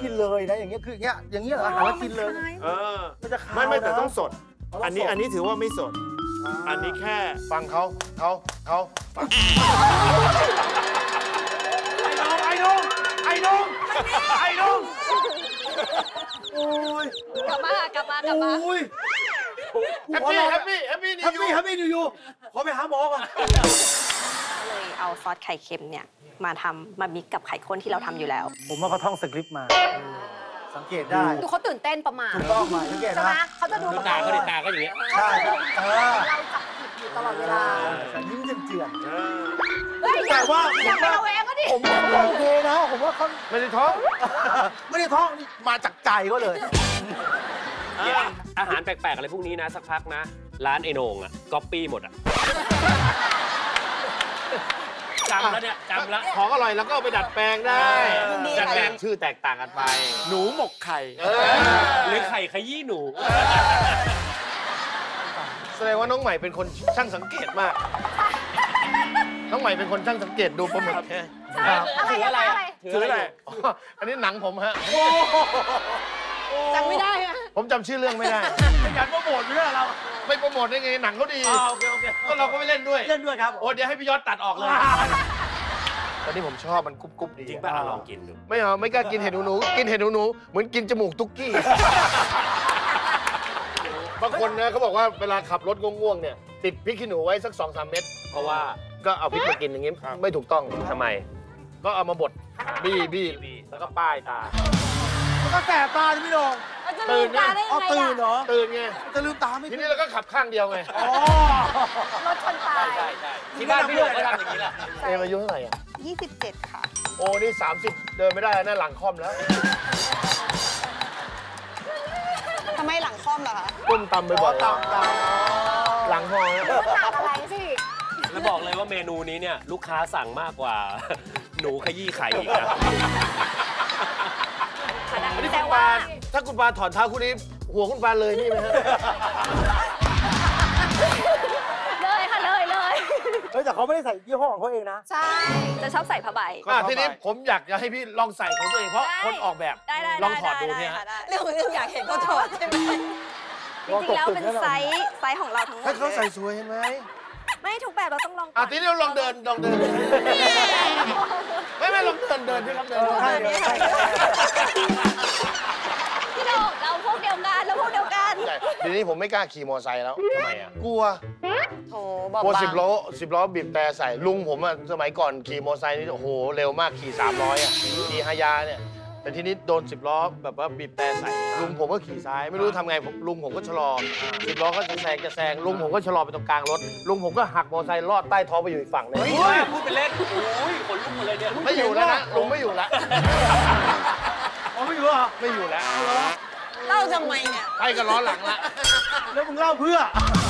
กินเลยนะอย่างเงี้ยคืออย่างเงี้ยเหรอหาแล้วกินเลยมันจะขาวไม่แต่ต้องสดอันนี้ถือว่าไม่สดอันนี้แค่ฟังเขาไอ้นุ่งโอ้ยกลับมาโอ้ยแฮปปี้นิวยูขอไปหาหมอก่อนเลยเอาซอสไข่เค็มเนี่ยมามิกกับไข่ข้นที่เราทำอยู่แล้วผมว่าเขาท่องสคริปต์มาสังเกตได้ดูเขาตื่นเต้นประมาณถูกต้องมาสังเกตนะเขาจะดูตาเขาอย่างเงี้ยใช่เราจับผิดอยู่ตลอดเวลายิ้มเจือนแต่ว่าอย่าไประแวงก็ดิผมโอเคนะผมว่าเขาไม่ได้ท้องนี่มาจากใจก็เลยอาหารแปลกๆอะไรพวกนี้นะสักพักนะร้านไอ้โหน่งอ่ะก๊อปปี้หมดอ่ะจำแล้วของอร่อยแล้วก็ไปดัดแปลงได้ดัดแปลงชื่อแตกต่างกันไปหนูหมกไข่หรือไข่ขยี้หนูแสดงว่าน้องใหม่เป็นคนช่างสังเกตมากน้องใหม่เป็นคนช่างสังเกตดูปลาหมึกถืออะไรอันนี้หนังผมฮะจำไม่ได้ฮะผมจำชื่อเรื่องไม่ได้เป็นการโปรโมทเรื่องเราไม่โปรโมทได้ไงหนังเขาดีโอเคก็เราก็ไม่เล่นด้วยครับโอ้เดี๋ยวให้พี่ยอดตัดออกเลยตอนนี้ผมชอบมันกรุบดีจริงป่ะลองกินดูไม่กล้ากินเห็ดหนูกินเห็ดหนูเหมือนกินจมูกตุ๊กกี้บางคนนะเขาบอกว่าเวลาขับรถง่วงๆเนี่ยติดพริกขี้หนูไว้สัก 2-3 เม็ดเพราะว่าก็เอาพริกมากินอย่างงี้ไม่ถูกต้องทำไมก็เอามาบดบี้แล้วก็ป้ายตาก็แสบตาพี่โหน่งตื่นตาได้ไงตื่นเหรอตื่นไงจะลืมตาไม่ทีนี้เราก็ขับข้างเดียวไงรถชนตายที่บ้านพี่โหน่งก็ทำอย่างนี้แหละอายุเท่าไหร่อ่ะ 27ค่ะโอ้นี่30เดินไม่ได้นะหลังค่อมแล้วทำไมหลังค่อมล่ะคะก้มตำไปบ่อยหลังคออะไรสิแล้วบอกเลยว่าเมนูนี้เนี่ยลูกค้าสั่งมากกว่าหนูขยี้ไข่อีกนะอันนี้คุณปาถ้าคุณปาถอนเท้าคุณนี้หัวคุณปาเลยนี่ไหมฮะเลยค่ะเลยแต่เขาไม่ได้ใส่ยี่ห้อของเขาเองนะใช่จะชอบใส่ผ้าใบทีนี้ผมอยากจะให้พี่ลองใส่ของตัวเองเพราะคนออกแบบลองถอดดูเนี่ยเรื่องอยากเห็นเขาถอดใช่ไหมจริงๆแล้วเป็นไซส์ของเราทั้งหมดให้เขาใส่สวยเห็นไหมไม่ทุกแบบเราต้องลองทีนี้เราลองเดินไม่ลองเดินที่ครับเดินพี่โหน่งเราพวกเดียวกันทีนี้ผมไม่กล้าขี่มอเตอร์ไซค์แล้วทำไมอ่ะกลัวกลัว10 ล้อบีบแต่ใส่ลุงผมอ่ะสมัยก่อนขี่มอเตอร์ไซค์นี่โอ้โหเร็วมากขี่300อ่ะขี่ฮายาเนี่ยแต่ทีนี้โดน10 ล้อแบบว่าบีบแต่ใส่ลุงผมก็ขี่ซ้ายไม่รู้ทำไงลุงผมก็ชะลอ10 ล้อก็จะแซงลุงผมก็ชะลอไปตรงกลางรถลุงผมก็หักมอเตอร์ไซค์ลอดใต้ท้องไปอยู่อีกฝั่งนึงพูดเป็นเล่นโอ้ยขนลุกหมดเลยเนี่ยไม่อยู่แล้วนะลุงไม่อยู่แล้วไม่อยู่เหรอไม่อยู่แล้วเล่าทำไมเนี่ยไปกับล้อหลังละแล้วมึงเล่าเพื่อ